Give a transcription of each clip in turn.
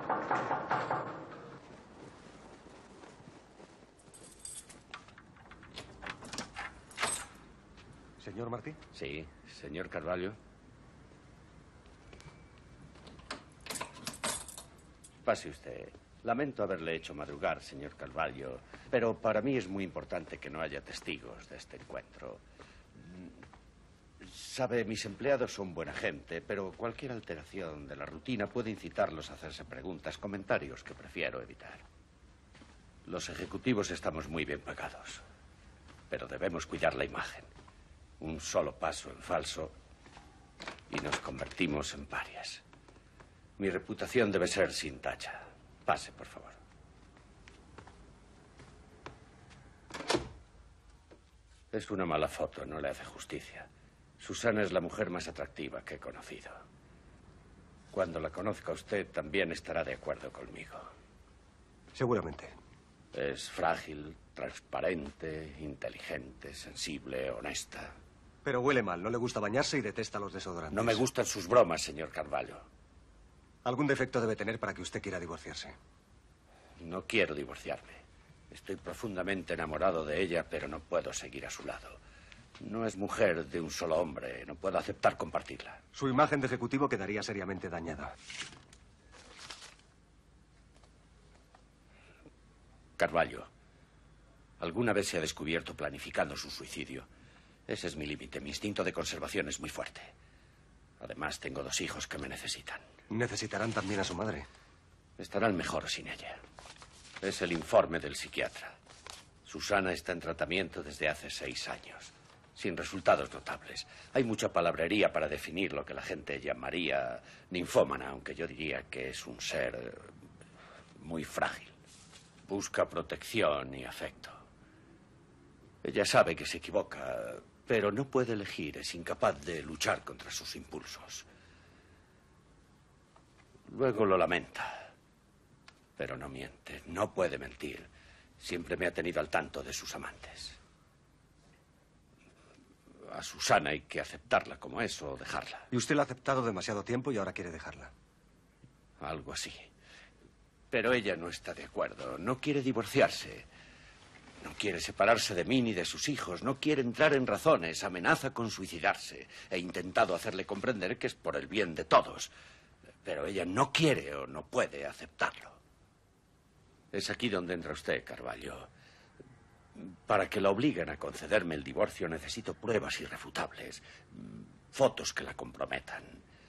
¿Señor Martí? Sí, señor Carvalho. Pase usted. Lamento haberle hecho madrugar, señor Carvalho, pero para mí es muy importante que no haya testigos de este encuentro. Sabe, mis empleados son buena gente, pero cualquier alteración de la rutina puede incitarlos a hacerse preguntas, comentarios que prefiero evitar. Los ejecutivos estamos muy bien pagados, pero debemos cuidar la imagen. Un solo paso en falso y nos convertimos en parias. Mi reputación debe ser sin tacha. Pase, por favor. Es una mala foto, no le hace justicia. Susana es la mujer más atractiva que he conocido. Cuando la conozca usted, también estará de acuerdo conmigo. Seguramente. Es frágil, transparente, inteligente, sensible, honesta. Pero huele mal, no le gusta bañarse y detesta los desodorantes. No me gustan sus bromas, señor Carvalho. Algún defecto debe tener para que usted quiera divorciarse. No quiero divorciarme. Estoy profundamente enamorado de ella, pero no puedo seguir a su lado. No es mujer de un solo hombre. No puedo aceptar compartirla. Su imagen de ejecutivo quedaría seriamente dañada. Carvalho, alguna vez se ha descubierto planificando su suicidio. Ese es mi límite. Mi instinto de conservación es muy fuerte. Además, tengo 2 hijos que me necesitan. Necesitarán también a su madre. Estarán mejor sin ella. Es el informe del psiquiatra. Susana está en tratamiento desde hace 6 años, sin resultados notables. Hay mucha palabrería para definir lo que la gente llamaría ninfómana, aunque yo diría que es un ser muy frágil. Busca protección y afecto. Ella sabe que se equivoca, pero no puede elegir, es incapaz de luchar contra sus impulsos. Luego lo lamenta, pero no miente, no puede mentir. Siempre me ha tenido al tanto de sus amantes. A Susana hay que aceptarla como es o dejarla. Y usted la ha aceptado demasiado tiempo y ahora quiere dejarla. Algo así. Pero ella no está de acuerdo, no quiere divorciarse. No quiere separarse de mí ni de sus hijos, no quiere entrar en razones, amenaza con suicidarse. He intentado hacerle comprender que es por el bien de todos, pero ella no quiere o no puede aceptarlo. Es aquí donde entra usted, Carvalho. Para que la obliguen a concederme el divorcio necesito pruebas irrefutables, fotos que la comprometan.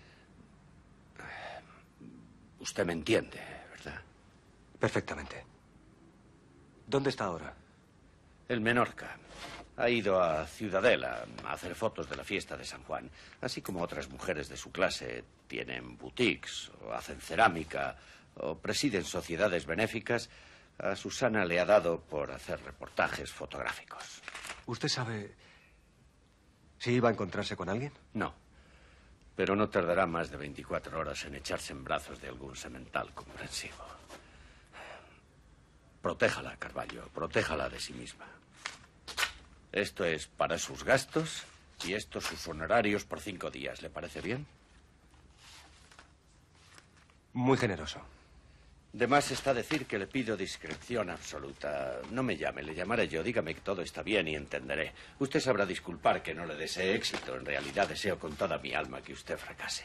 Usted me entiende, ¿verdad? Perfectamente. ¿Dónde está ahora? En Menorca. Ha ido a Ciudadela a hacer fotos de la fiesta de San Juan. Así como otras mujeres de su clase tienen boutiques, o hacen cerámica, o presiden sociedades benéficas, a Susana le ha dado por hacer reportajes fotográficos. ¿Usted sabe si iba a encontrarse con alguien? No. Pero no tardará más de 24 horas en echarse en brazos de algún semental comprensivo. Protéjala, Carvalho, protéjala de sí misma. Esto es para sus gastos y estos sus honorarios por 5 días. ¿Le parece bien? Muy generoso. De más está decir que le pido discreción absoluta. No me llame, le llamaré yo. Dígame que todo está bien y entenderé. Usted sabrá disculpar que no le desee éxito. En realidad deseo con toda mi alma que usted fracase.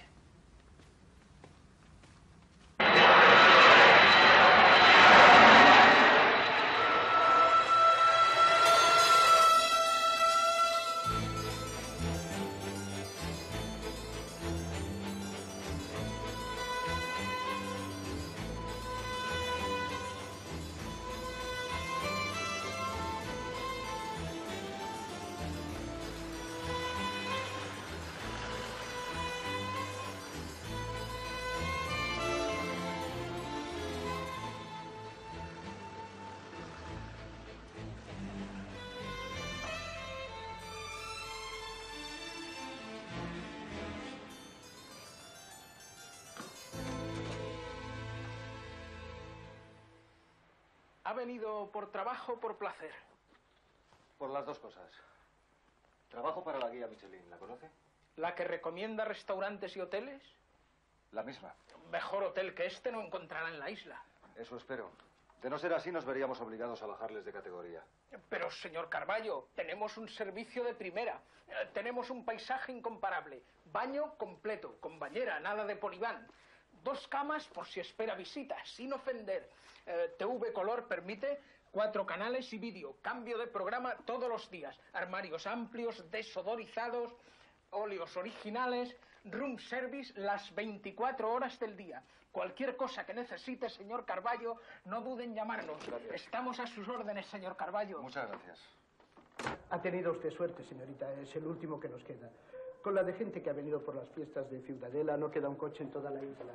¿Ha venido por trabajo o por placer? Por las 2 cosas. Trabajo para la guía Michelin, ¿la conoce? ¿La que recomienda restaurantes y hoteles? La misma. Mejor hotel que este no encontrará en la isla. Eso espero. De no ser así, nos veríamos obligados a bajarles de categoría. Pero, señor Carballo, tenemos un servicio de primera. Tenemos un paisaje incomparable. Baño completo, con bañera, nada de polibán. 2 camas por si espera visitas, sin ofender. TV Color permite 4 canales y vídeo. Cambio de programa todos los días. Armarios amplios, desodorizados, óleos originales, room service las 24 horas del día. Cualquier cosa que necesite, señor Carballo, no duden en llamarnos. Gracias. Estamos a sus órdenes, señor Carballo. Muchas gracias. Ha tenido usted suerte, señorita. Es el último que nos queda. Con la de gente que ha venido por las fiestas de Ciudadela, no queda un coche en toda la isla.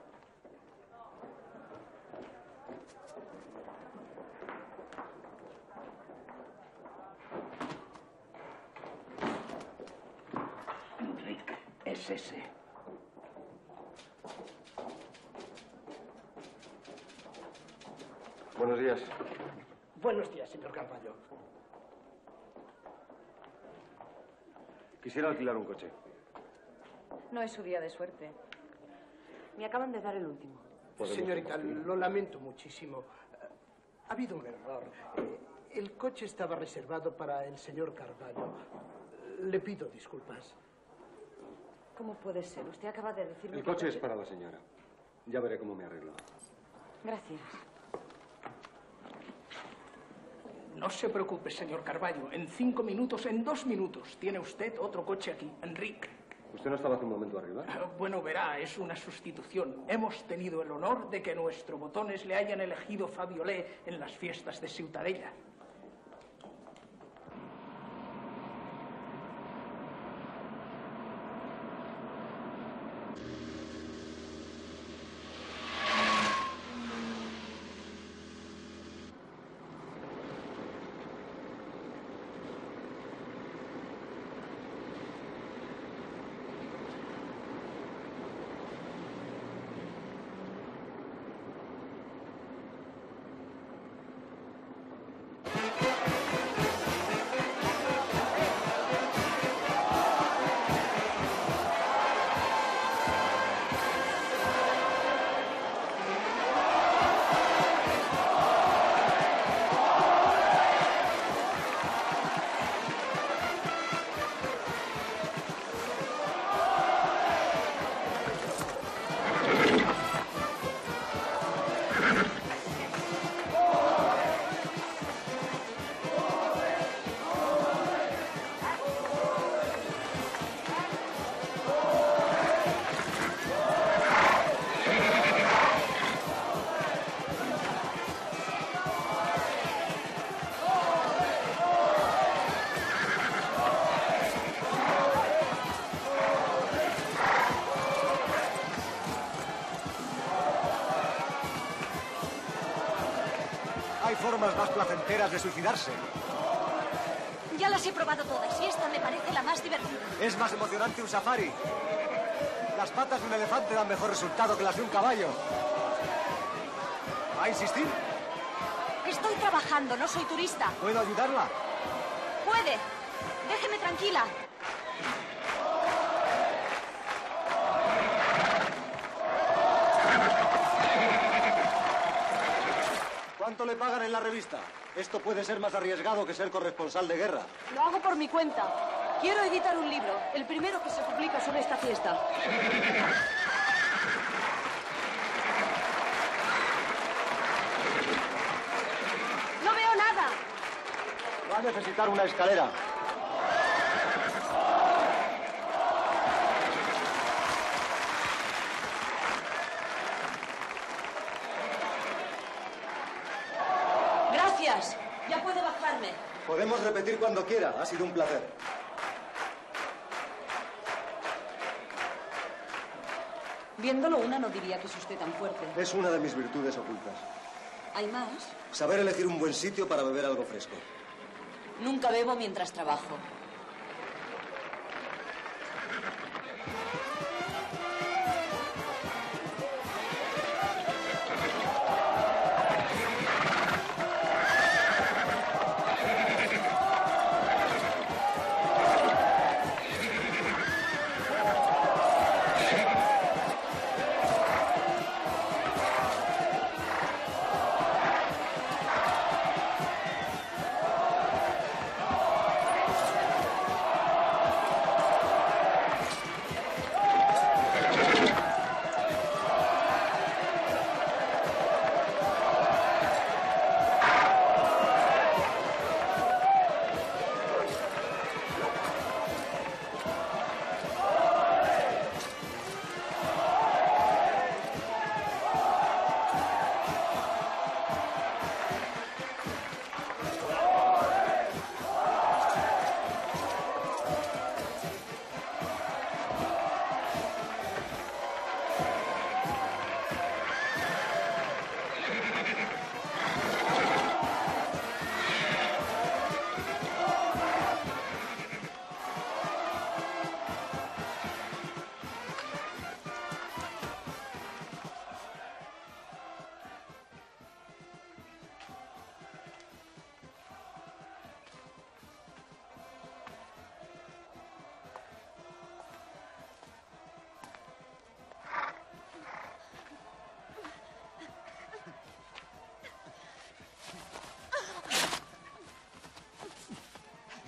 Enrique, es ese. Buenos días. Buenos días, señor Carballo. Quisiera alquilar un coche. No es su día de suerte. Me acaban de dar el último. Señorita, lo lamento muchísimo. Ha habido un error. El coche estaba reservado para el señor Carballo. Le pido disculpas. ¿Cómo puede ser? Usted acaba de decirme El que coche es para la señora. Ya veré cómo me arreglo. Gracias. No se preocupe, señor Carballo. En 5 minutos, en 2 minutos, tiene usted otro coche aquí, Enrique. ¿Usted no estaba hace un momento arriba? Bueno, verá, es una sustitución. Hemos tenido el honor de que nuestro Botones le hayan elegido Fabiolé en las fiestas de Ciutadella. Hay formas más placenteras de suicidarse. Ya las he probado todas y esta me parece la más divertida. Es más emocionante un safari. Las patas de un elefante dan mejor resultado que las de un caballo. ¿Va a insistir? Estoy trabajando, no soy turista. ¿Puedo ayudarla? Puede. Déjeme tranquila. ¿Cuánto le pagan en la revista? Esto puede ser más arriesgado que ser corresponsal de guerra. Lo hago por mi cuenta. Quiero editar un libro, el primero que se publica sobre esta fiesta. No veo nada. Va a necesitar una escalera. Gracias. Ya puede bajarme. Podemos repetir cuando quiera. Ha sido un placer. Viéndolo una no diría que es usted tan fuerte. Es una de mis virtudes ocultas. ¿Hay más? Saber elegir un buen sitio para beber algo fresco. Nunca bebo mientras trabajo.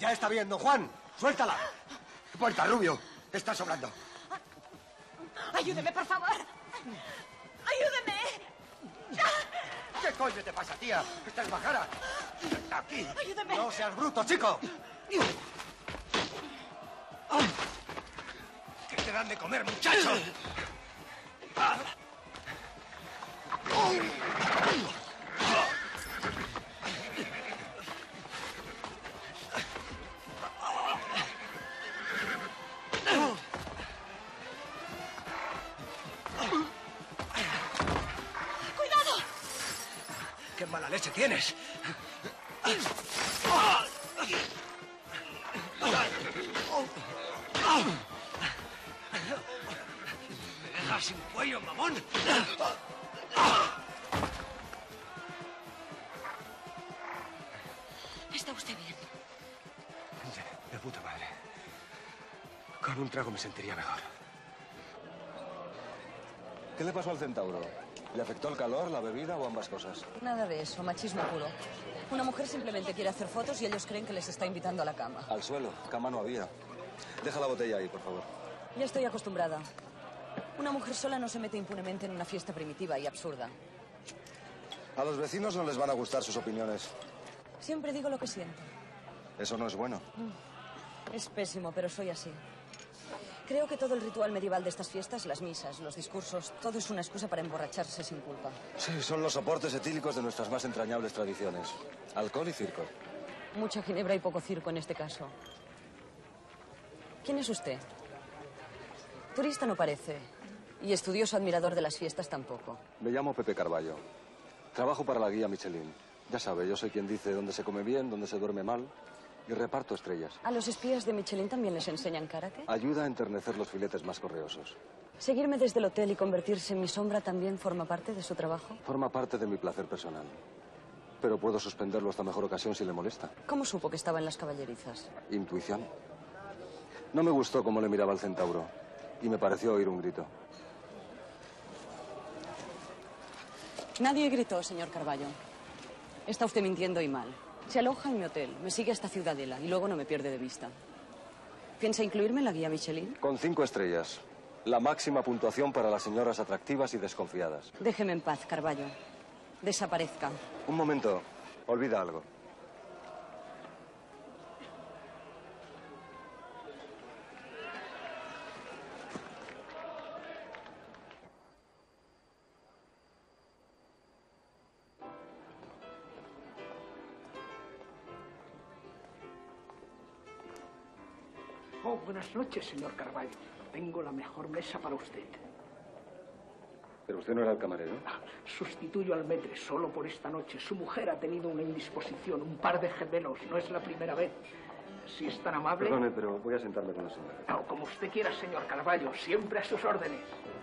Ya está bien, don Juan. Suéltala. Puerta, Rubio. Está sobrando. Ayúdeme, por favor. Ayúdeme. ¿Qué coño te pasa, tía? ¿Estás bajara? Aquí. Ayúdeme. No seas bruto, chico. ¿Qué te dan de comer, muchacho? ¡Cuidado! ¡Qué mala leche tienes! ¿Me dejas sin cuello, mamón? ¿Está usted bien? De puta madre. Con un trago me sentiría mejor. ¿Qué le pasó al centauro? ¿Le afectó el calor, la bebida o ambas cosas? Nada de eso, machismo puro. Una mujer simplemente quiere hacer fotos y ellos creen que les está invitando a la cama. Al suelo. Cama no había. Deja la botella ahí, por favor. Ya estoy acostumbrada. Una mujer sola no se mete impunemente en una fiesta primitiva y absurda. A los vecinos no les van a gustar sus opiniones. Siempre digo lo que siento. Eso no es bueno. Es pésimo, pero soy así. Creo que todo el ritual medieval de estas fiestas, las misas, los discursos, todo es una excusa para emborracharse sin culpa. Sí, son los soportes etílicos de nuestras más entrañables tradiciones. Alcohol y circo. Mucha ginebra y poco circo en este caso. ¿Quién es usted? Turista no parece. Y estudioso admirador de las fiestas tampoco. Me llamo Pepe Carballo. Trabajo para la guía Michelin. Ya sabe, yo soy quien dice dónde se come bien, dónde se duerme mal. Y reparto estrellas. ¿A los espías de Michelin también les enseñan karate? Ayuda a enternecer los filetes más correosos. ¿Seguirme desde el hotel y convertirse en mi sombra también forma parte de su trabajo? Forma parte de mi placer personal. Pero puedo suspenderlo hasta mejor ocasión si le molesta. ¿Cómo supo que estaba en las caballerizas? Intuición. No me gustó cómo le miraba al centauro. Y me pareció oír un grito. Nadie gritó, señor Carballo. Está usted mintiendo y mal. Se aloja en mi hotel, me sigue hasta Ciudadela y luego no me pierde de vista. ¿Piensa incluirme en la guía Michelin? Con 5 estrellas. La máxima puntuación para las señoras atractivas y desconfiadas. Déjeme en paz, Carballo. Desaparezca. Un momento. Olvida algo. Oh, buenas noches, señor Carballo. Tengo la mejor mesa para usted. Pero usted no era el camarero. Sustituyo al maître solo por esta noche. Su mujer ha tenido una indisposición, un par de gemelos. No es la primera vez. Si es tan amable... Perdone, pero voy a sentarme con la señora. No, como usted quiera, señor Carballo. Siempre a sus órdenes.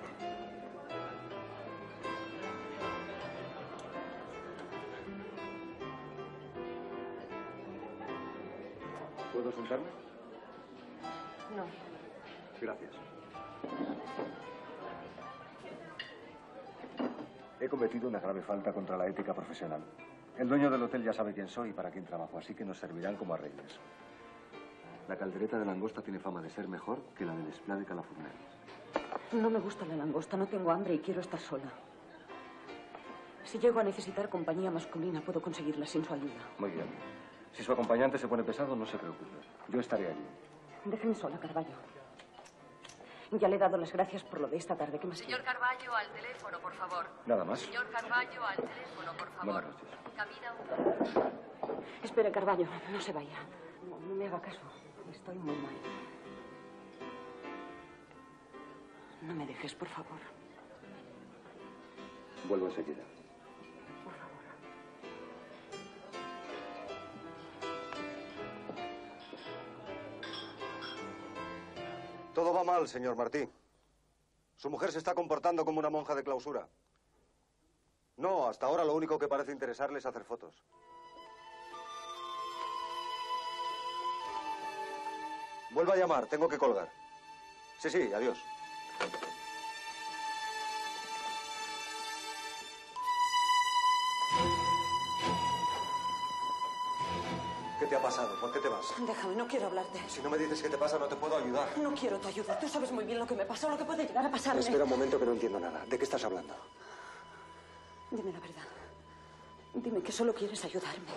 ¿Puedo sentarme? No. Gracias. He cometido una grave falta contra la ética profesional. El dueño del hotel ya sabe quién soy y para quién trabajo, así que nos servirán como a reyes. La caldereta de langosta tiene fama de ser mejor que la del esplá de Calafurnel. No me gusta la langosta, no tengo hambre y quiero estar sola. Si llego a necesitar compañía masculina, puedo conseguirla sin su ayuda. Muy bien. Si su acompañante se pone pesado, no se preocupe. Yo estaré allí. Déjeme sola, Carballo. Ya le he dado las gracias por lo de esta tarde. ¿Qué más Señor Carballo, al teléfono, por favor. Nada más. Señor Carballo, al teléfono, por favor. Buenas noches. Camina Espere, Carballo, no se vaya. No me haga caso. Estoy muy mal. No me dejes, por favor. Vuelvo enseguida. Por favor. Todo va mal, señor Martí. Su mujer se está comportando como una monja de clausura. No, hasta ahora lo único que parece interesarle es hacer fotos. Vuelva a llamar, tengo que colgar. Sí, sí, adiós. ¿Qué te ha pasado? ¿Por qué te vas? Déjame, no quiero hablarte. Si no me dices qué te pasa, no te puedo ayudar. No quiero tu ayuda. Tú sabes muy bien lo que me pasó, lo que puede llegar a pasarme. Espera un momento que no entiendo nada. ¿De qué estás hablando? Dime la verdad. Dime que solo quieres ayudarme.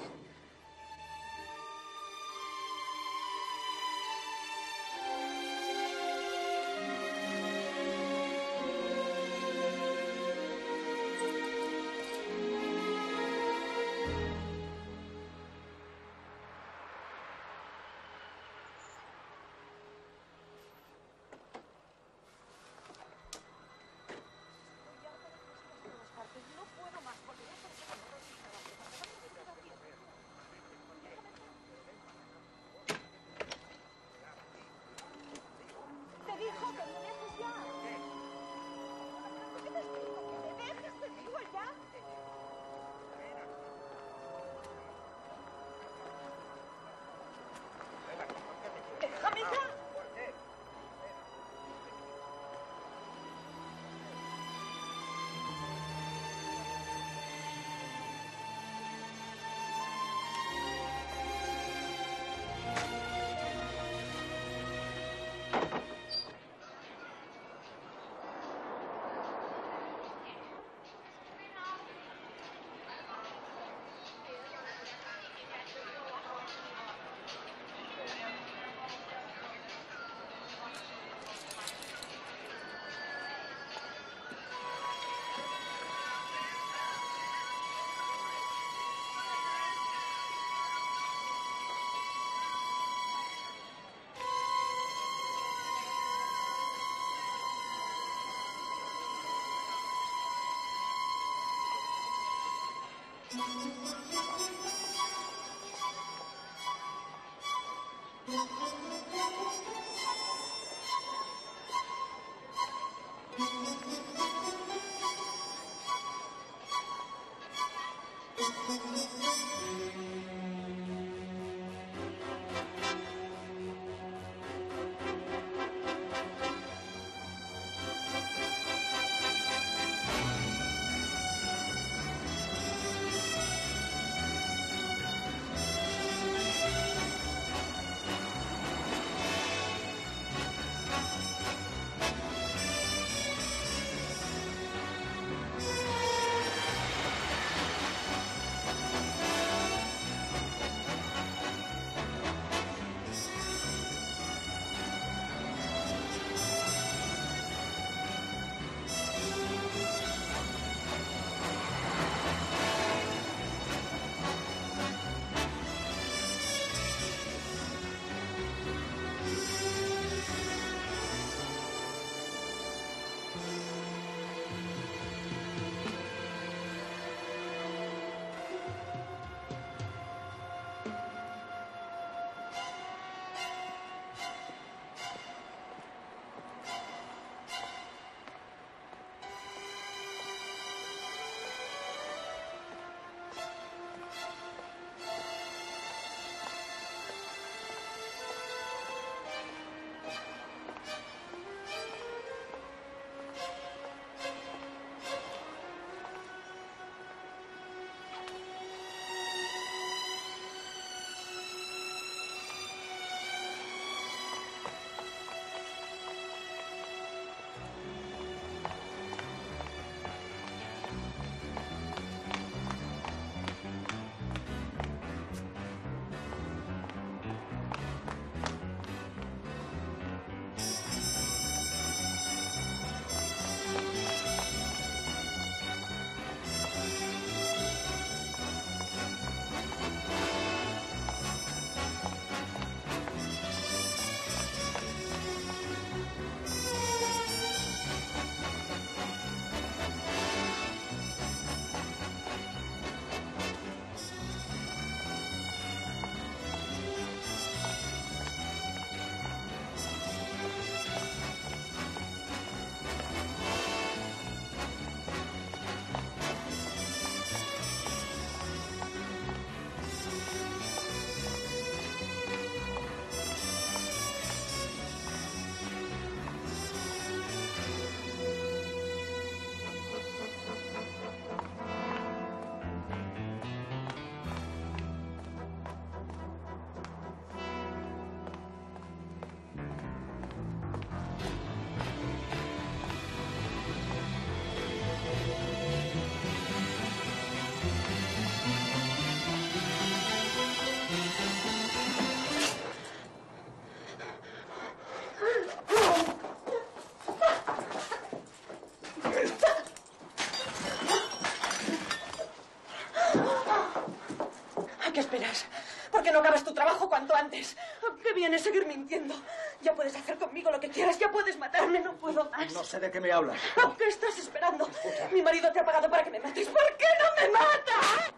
¿A qué esperas? ¿Por qué no acabas tu trabajo cuanto antes? ¿Qué vienes seguir mintiendo? Ya puedes hacer conmigo lo que quieras, ya puedes matarme, no puedo más. No sé de qué me hablas. ¿Qué estás esperando? Mi marido te ha pagado para que me mates. ¿Por qué no me matas?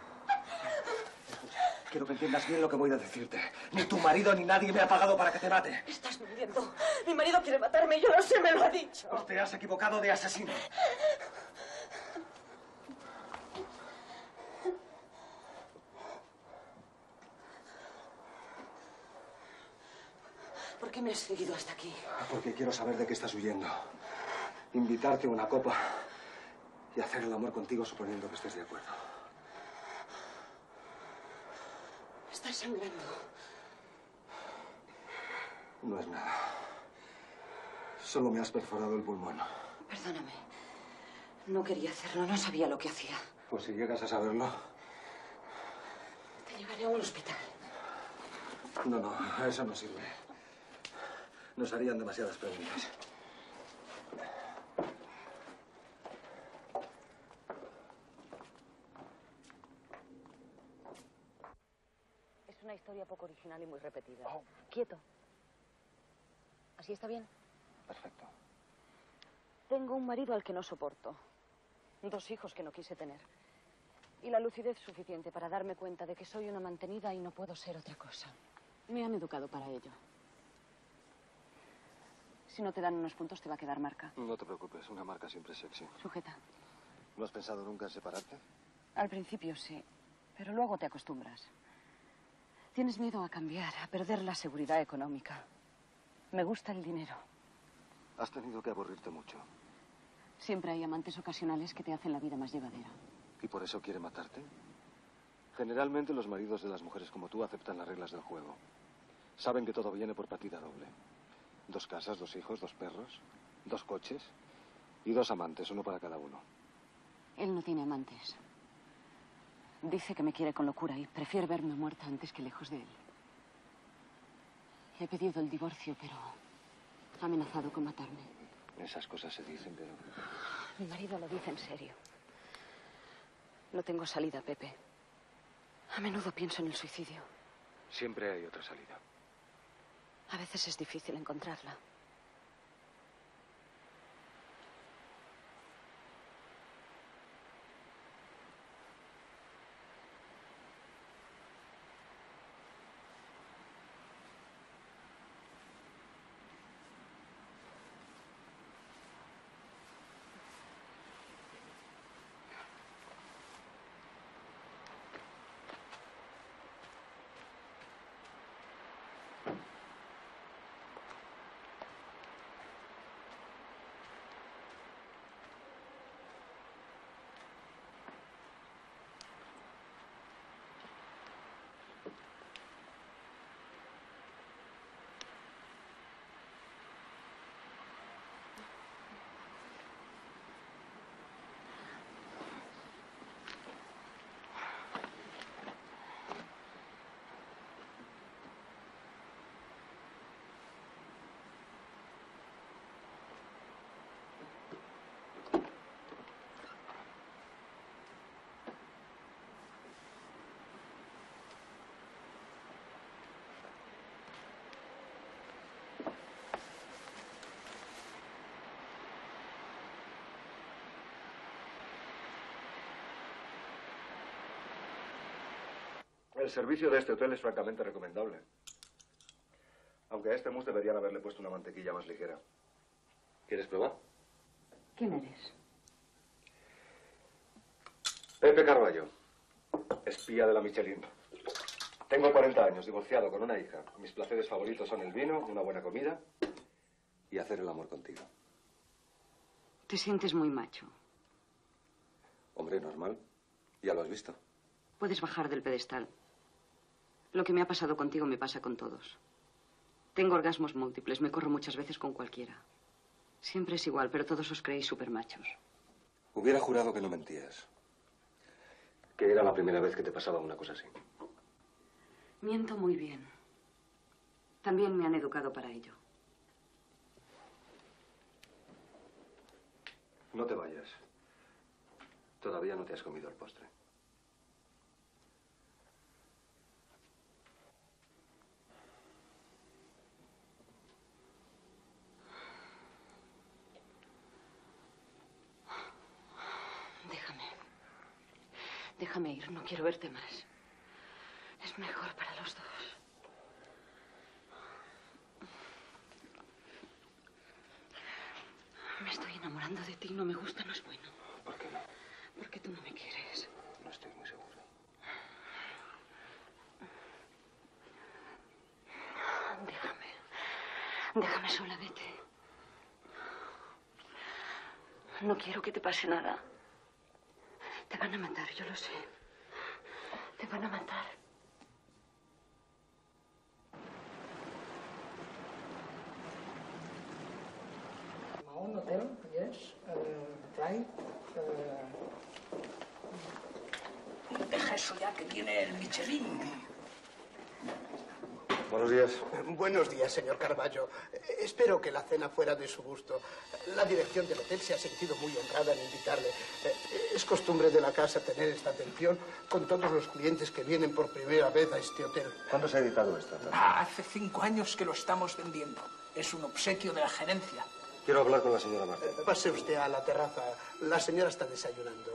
Quiero que entiendas bien lo que voy a decirte. Ni tu marido ni nadie me ha pagado para que te mate. Estás mintiendo. Mi marido quiere matarme, yo lo sé, me lo ha dicho. Pues te has equivocado de asesino. ¿Por qué me has seguido hasta aquí? Porque quiero saber de qué estás huyendo. Invitarte a una copa y hacer el amor contigo suponiendo que estés de acuerdo. Estás sangrando. No es nada. Solo me has perforado el pulmón. Perdóname. No quería hacerlo, no sabía lo que hacía. Pues si llegas a saberlo... Te llevaré a un hospital. No, eso no sirve. Nos harían demasiadas preguntas. Es una historia poco original y muy repetida. Quieto. ¿Así está bien? Perfecto. Tengo un marido al que no soporto. 2 hijos que no quise tener. Y la lucidez suficiente para darme cuenta de que soy una mantenida y no puedo ser otra cosa. Me han educado para ello. Si no te dan unos puntos, te va a quedar marca. No te preocupes, una marca siempre es sexy. Sujeta. ¿No has pensado nunca en separarte? Al principio sí, pero luego te acostumbras. Tienes miedo a cambiar, a perder la seguridad económica. Me gusta el dinero. Has tenido que aburrirte mucho. Siempre hay amantes ocasionales que te hacen la vida más llevadera. ¿Y por eso quiere matarte? Generalmente los maridos de las mujeres como tú aceptan las reglas del juego. Saben que todo viene por partida doble. 2 casas, 2 hijos, 2 perros, 2 coches y 2 amantes, uno para cada uno. Él no tiene amantes. Dice que me quiere con locura y prefiere verme muerta antes que lejos de él. He pedido el divorcio, pero ha amenazado con matarme. Esas cosas se dicen, pero... Mi marido lo dice en serio. No tengo salida, Pepe. A menudo pienso en el suicidio. Siempre hay otra salida. A veces es difícil encontrarla. El servicio de este hotel es francamente recomendable. Aunque a este mousse deberían haberle puesto una mantequilla más ligera. ¿Quieres probar? ¿Quién eres? Pepe Carballo, espía de la Michelin. Tengo 40 años, divorciado con una hija. Mis placeres favoritos son el vino, una buena comida y hacer el amor contigo. Te sientes muy macho. Hombre, normal. Ya lo has visto. Puedes bajar del pedestal. Lo que me ha pasado contigo me pasa con todos. Tengo orgasmos múltiples, me corro muchas veces con cualquiera. Siempre es igual, pero todos os creéis supermachos. Hubiera jurado que no mentías. Que era la primera vez que te pasaba una cosa así. Miento muy bien. También me han educado para ello. No te vayas. Todavía no te has comido el postre. Déjame ir, no quiero verte más. Es mejor para los dos. Me estoy enamorando de ti, no me gusta, no es bueno. ¿Por qué no? Porque tú no me quieres. No estoy muy seguro. Déjame sola, vete. No quiero que te pase nada. Te van a matar, yo lo sé. Te van a matar. Un hotel, yes, right. Deja eso ya que tiene el Michelin. Buenos días. Buenos días, señor Carballo. Espero que la cena fuera de su gusto. La dirección del hotel se ha sentido muy honrada en invitarle. Es costumbre de la casa tener esta atención con todos los clientes que vienen por primera vez a este hotel. ¿Cuándo se ha editado esto? Hace 5 años que lo estamos vendiendo. Es un obsequio de la gerencia. Quiero hablar con la señora Marta. Pase usted a la terraza. La señora está desayunando.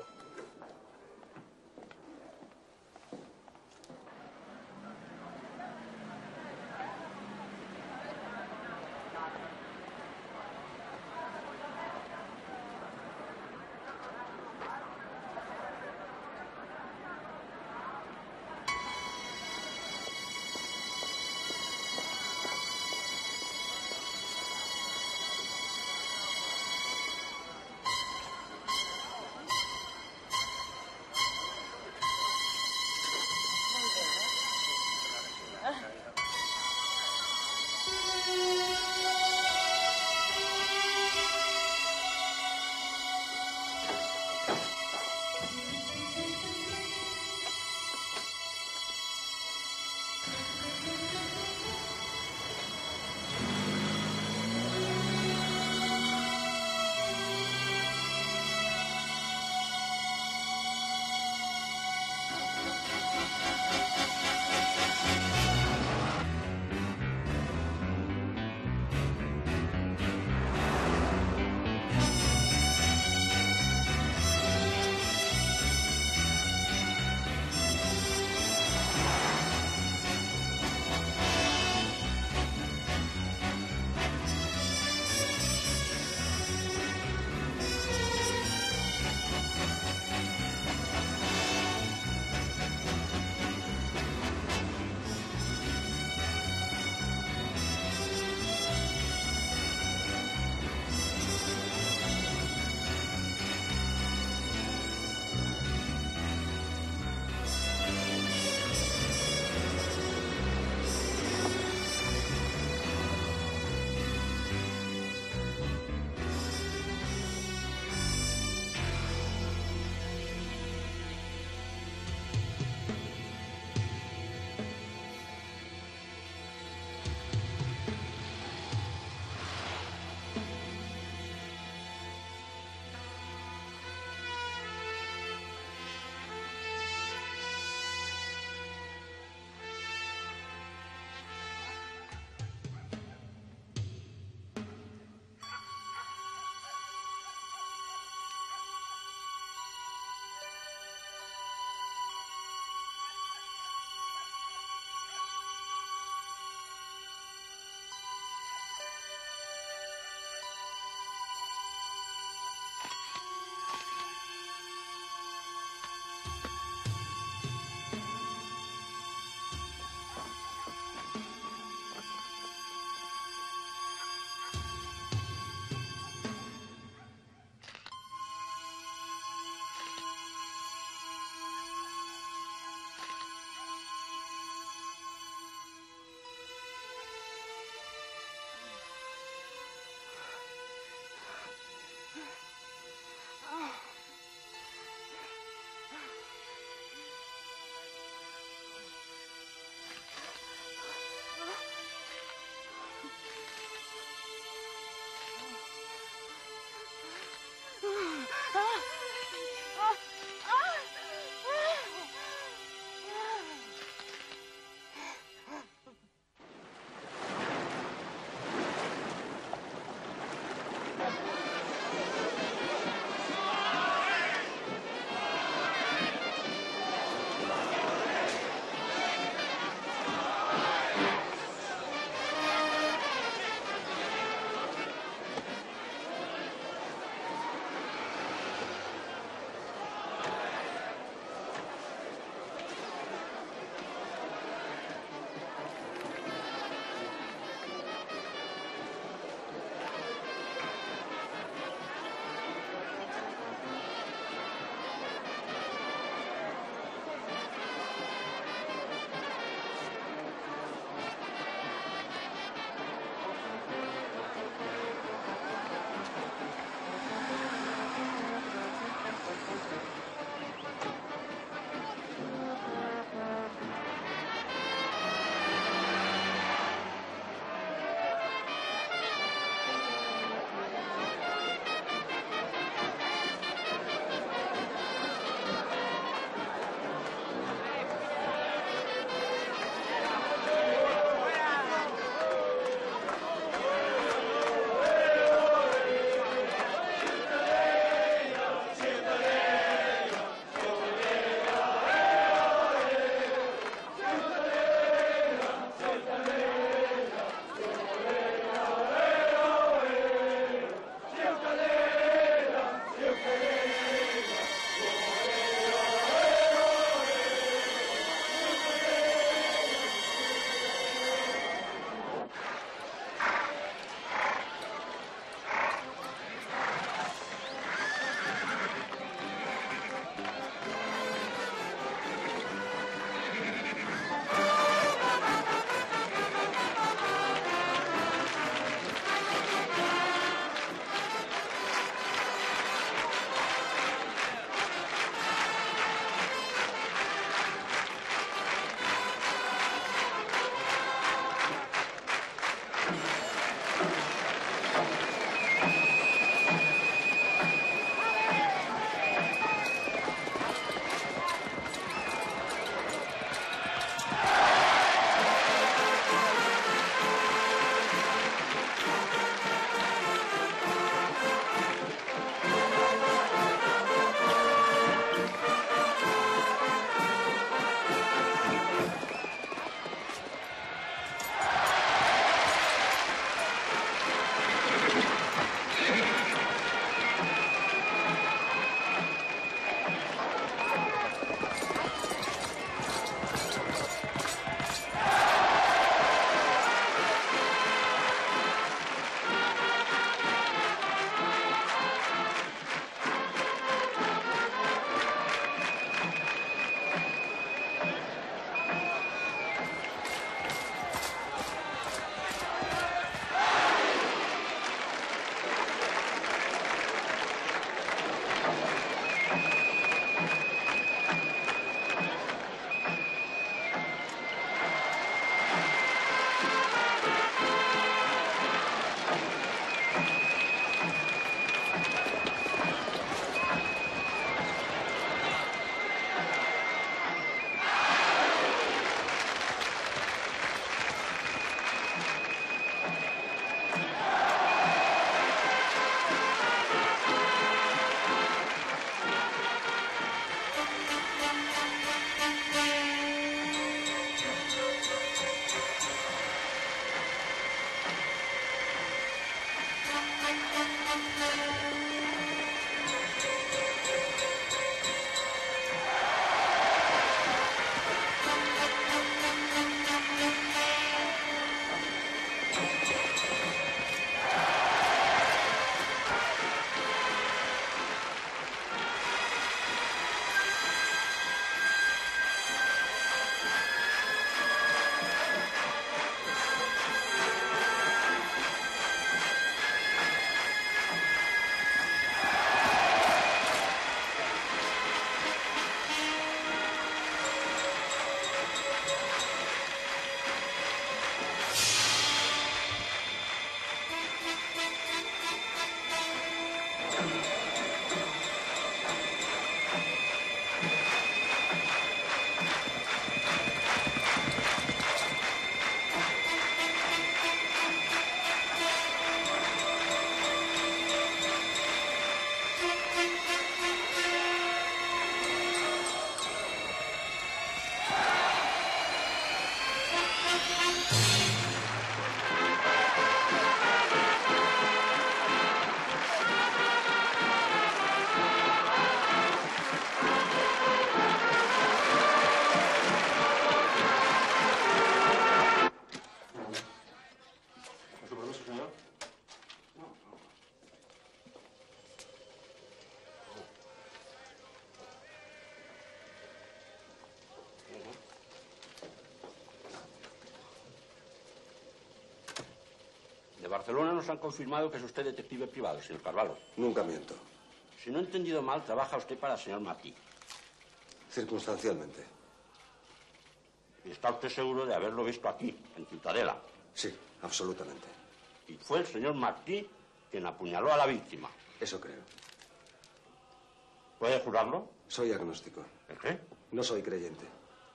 Barcelona nos han confirmado que es usted detective privado, señor Carvalho. Nunca miento. Si no he entendido mal, trabaja usted para el señor Martí. Circunstancialmente. ¿Y está usted seguro de haberlo visto aquí, en Ciutadela? Sí, absolutamente. Y fue el señor Martí quien apuñaló a la víctima. Eso creo. ¿Puede jurarlo? Soy agnóstico. ¿El qué? No soy creyente.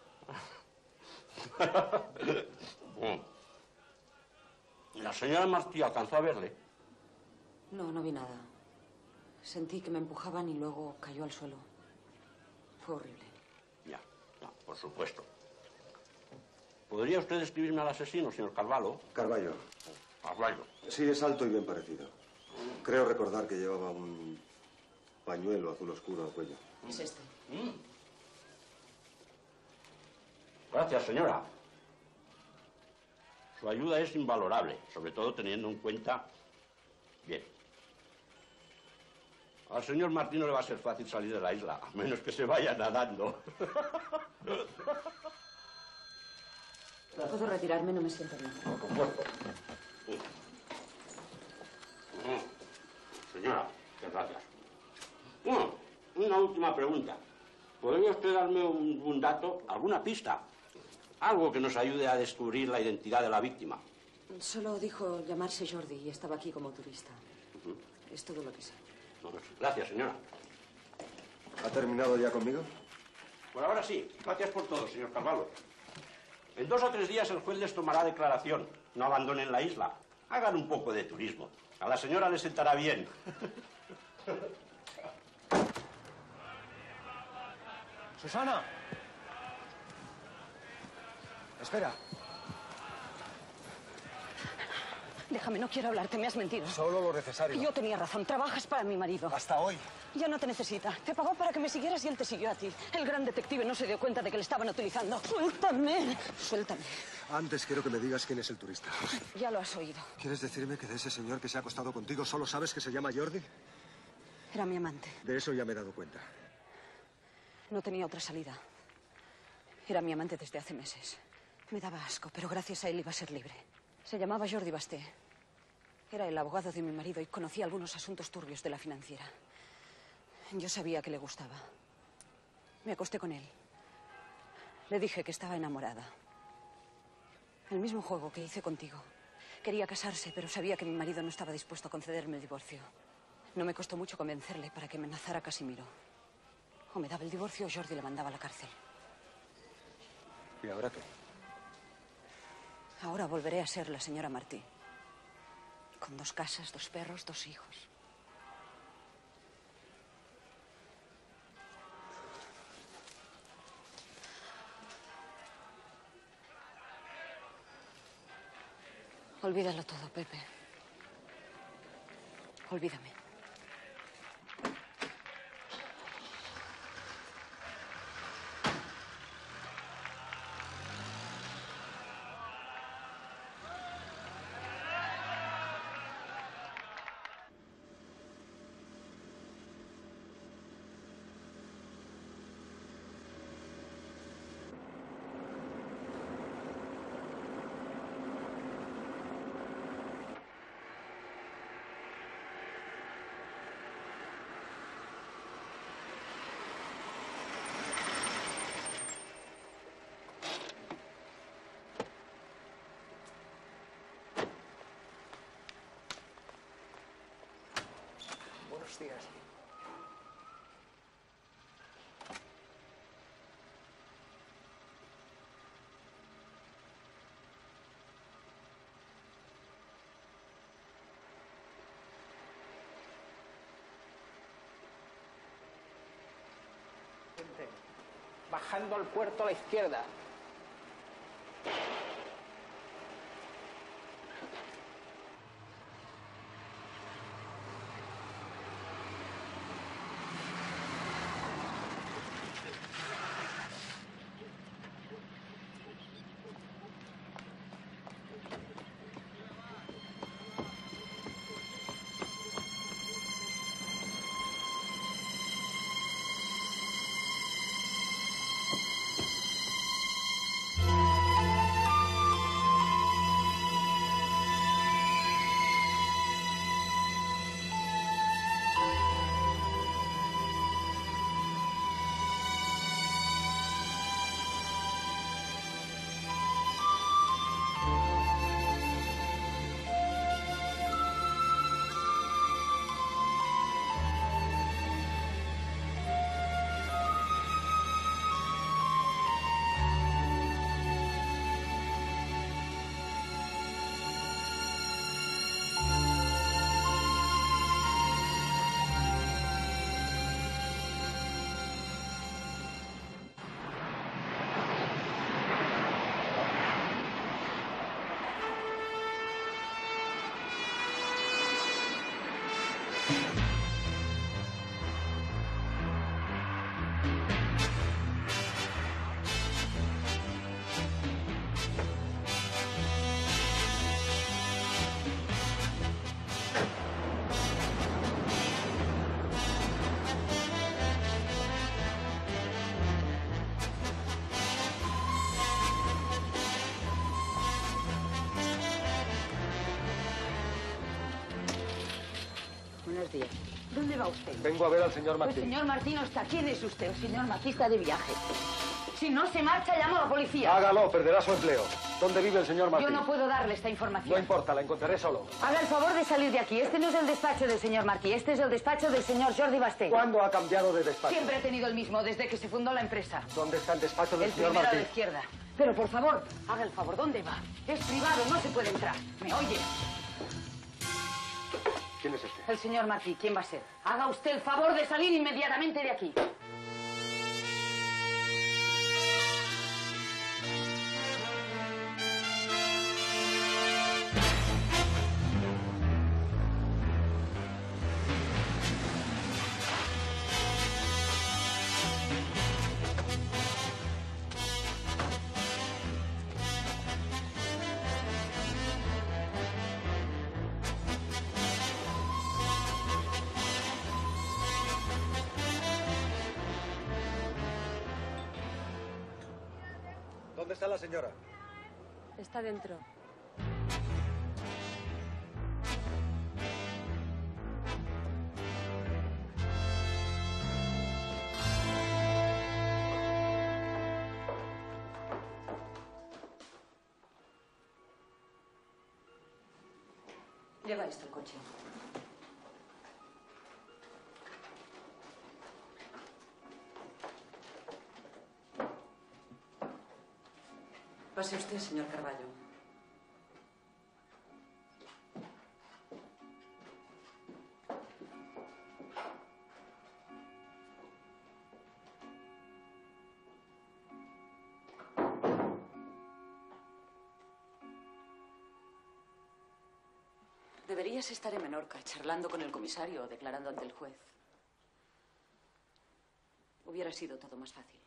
¿La señora Martí alcanzó a verle? No, no vi nada. Sentí que me empujaban y luego cayó al suelo. Fue horrible. Ya, por supuesto. ¿Podría usted describirme al asesino, señor Carvalho? Carballo. Carvalho. Sí, es alto y bien parecido. Creo recordar que llevaba un pañuelo azul oscuro al cuello. Es este. Gracias, señora. Su ayuda es invalorable, sobre todo teniendo en cuenta... Bien. Al señor Martín no le va a ser fácil salir de la isla, a menos que se vaya nadando. ¿Puedo retirarme? No me siento bien. Por supuesto. Señora, muchas gracias. Bueno, una última pregunta. ¿Podría usted darme un dato, alguna pista? Algo que nos ayude a descubrir la identidad de la víctima. Solo dijo llamarse Jordi y estaba aquí como turista. Es todo lo que sé. Gracias, señora. ¿Ha terminado ya conmigo? Por ahora sí. Gracias por todo, señor Carvalho. En 2 o 3 días el juez les tomará declaración. No abandonen la isla. Hagan un poco de turismo. A la señora le sentará bien. ¡Susana! Espera. Déjame, no quiero hablarte, me has mentido. Solo lo necesario. Yo tenía razón, trabajas para mi marido. Hasta hoy. Ya no te necesita. Te pagó para que me siguieras y él te siguió a ti. El gran detective no se dio cuenta de que le estaban utilizando. ¡Suéltame! Suéltame. Antes quiero que me digas quién es el turista. Ya lo has oído. ¿Quieres decirme que de ese señor que se ha acostado contigo solo sabes que se llama Jordi? Era mi amante. De eso ya me he dado cuenta. No tenía otra salida. Era mi amante desde hace meses. Me daba asco, pero gracias a él iba a ser libre. Se llamaba Jordi Basté. Era el abogado de mi marido y conocía algunos asuntos turbios de la financiera. Yo sabía que le gustaba. Me acosté con él. Le dije que estaba enamorada. El mismo juego que hice contigo. Quería casarse, pero sabía que mi marido no estaba dispuesto a concederme el divorcio. No me costó mucho convencerle para que me amenazara a Casimiro. O me daba el divorcio o Jordi le mandaba a la cárcel. ¿Y ahora qué? Ahora volveré a ser la señora Martí. Con 2 casas, 2 perros, 2 hijos. Olvídalo todo, Pepe. Olvídame. Buenos días. Bajando al puerto a la izquierda. Martí. ¿Dónde va usted? Vengo a ver al señor El Martín. señor Martí no está. ¿Quién es usted? El señor Martí está de viaje. Si no se marcha, llamo a la policía. Hágalo, perderá su empleo. ¿Dónde vive el señor Martín? Yo no puedo darle esta información. No importa, la encontraré solo. Haga el favor de salir de aquí. Este no es el despacho del señor Martí. Este es el despacho del señor Jordi Basté. ¿Cuándo ha cambiado de despacho? Siempre he tenido el mismo, desde que se fundó la empresa. ¿Dónde está el despacho del El señor primero a la Martín? izquierda. Pero por favor, haga el favor. ¿Dónde va? Es privado, no se puede entrar. ¿Me oye? ¿Quién es este? El señor Martí. ¿Quién va a ser? Haga usted el favor de salir inmediatamente de aquí. ¿Dónde está la señora? Está dentro. Lleva esto el coche. Pase usted, señor Carballo. Deberías estar en Menorca, charlando con el comisario o declarando ante el juez. Hubiera sido todo más fácil.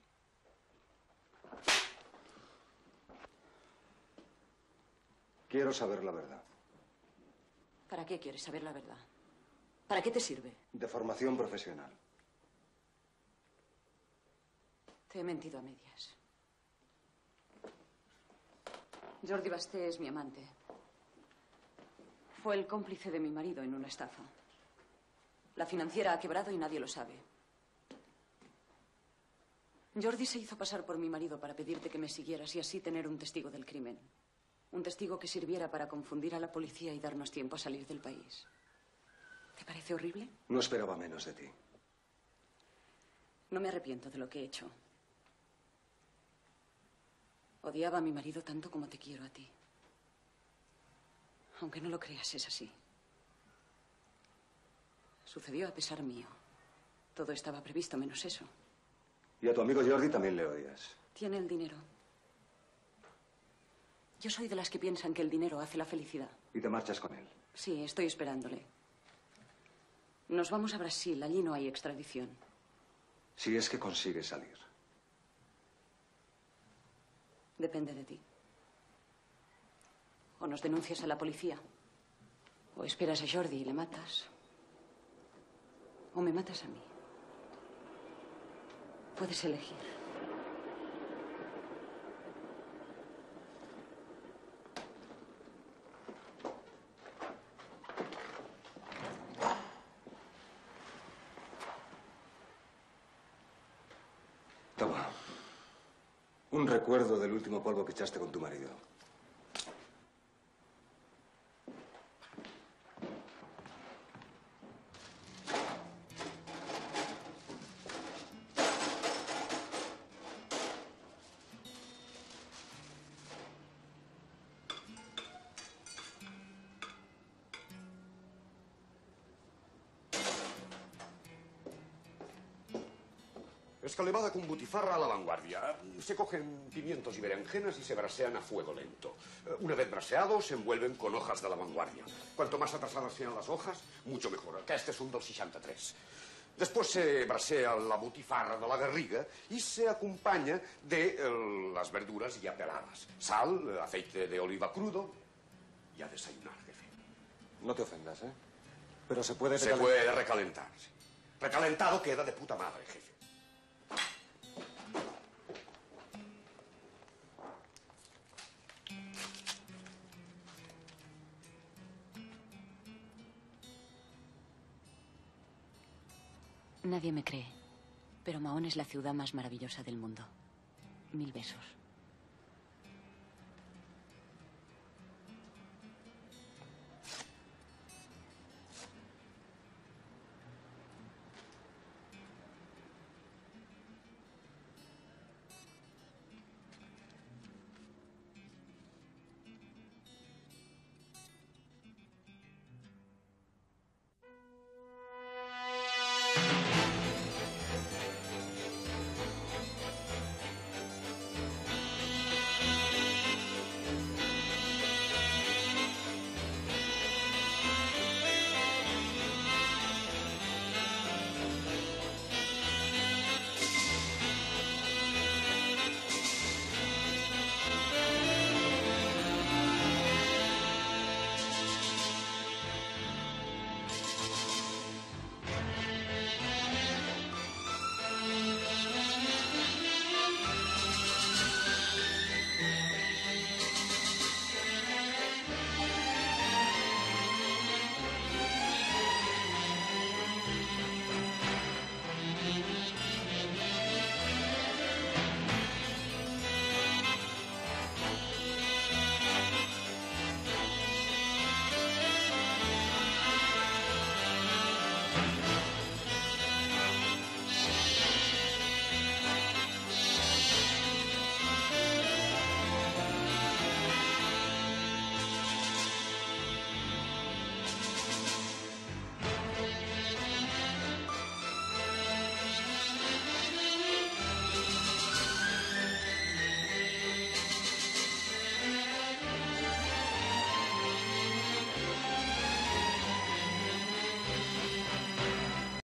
Quiero saber la verdad. ¿Para qué quieres saber la verdad? ¿Para qué te sirve? De formación profesional. Te he mentido a medias. Jordi Basté es mi amante. Fue el cómplice de mi marido en una estafa. La financiera ha quebrado y nadie lo sabe. Jordi se hizo pasar por mi marido para pedirte que me siguieras y así tener un testigo del crimen. Un testigo que sirviera para confundir a la policía y darnos tiempo a salir del país. ¿Te parece horrible? No esperaba menos de ti. No me arrepiento de lo que he hecho. Odiaba a mi marido tanto como te quiero a ti. Aunque no lo creas, es así. Sucedió a pesar mío. Todo estaba previsto menos eso. Y a tu amigo Jordi también le odias. Tiene el dinero. Yo soy de las que piensan que el dinero hace la felicidad. Y te marchas con él. Sí, estoy esperándole. Nos vamos a Brasil. Allí no hay extradición. Si es que consigues salir. Depende de ti. O nos denuncias a la policía. O esperas a Jordi y le matas. O me matas a mí. Puedes elegir. Toma. Un recuerdo del último polvo que echaste con tu marido. Escalivada con butifarra a la vanguardia. Se cogen pimientos y berenjenas y se brasean a fuego lento. Una vez braseados, se envuelven con hojas de la vanguardia. Cuanto más atrasadas sean las hojas, mucho mejor. Que este es un del 63. Después se brasea la butifarra de la garriga y se acompaña de las verduras ya peladas. Sal, aceite de oliva crudo y a desayunar, jefe. No te ofendas, ¿eh? Pero se puede... Se puede recalentar, sí. Recalentado queda de puta madre, jefe. Nadie me cree, pero Mahón es la ciudad más maravillosa del mundo. 1000 besos.